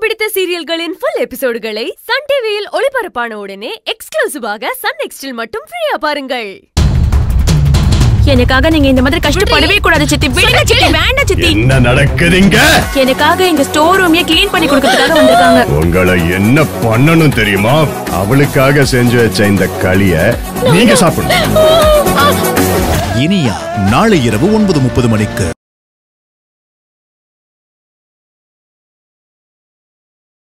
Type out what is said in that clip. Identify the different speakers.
Speaker 1: பிடித்த சீரியல்களின் full எபிசோடுகளை Sun டிவியில் ஒளிபரப்பான உடனே எக்ஸ்க்ளூசிவாக சன் நெக்ஸ்டில் மட்டும் ஃப்ரீயா பாருங்கள்.
Speaker 2: எனக்காக நீங்க இந்த மாதிரி கஷ்டப்படவே கூடாது சித்தி. விடுங்க சித்தி, வேண்டாம் சித்தி.
Speaker 3: என்ன நடக்குதுங்க?
Speaker 2: எனக்காக எங்க ஸ்டோர் ரூமையே க்ளீன் பண்ணி கொடுக்கிறதுக்காக வந்திருக்காங்க.
Speaker 3: உங்களை என்ன பண்ணணும் தெரியுமா? அவளுக்காக செஞ்சு வச்ச இந்த களிய நீங்க சாப்பிடணும்.
Speaker 4: இனியா நாளை இரவு 9:30 மணிக்கு.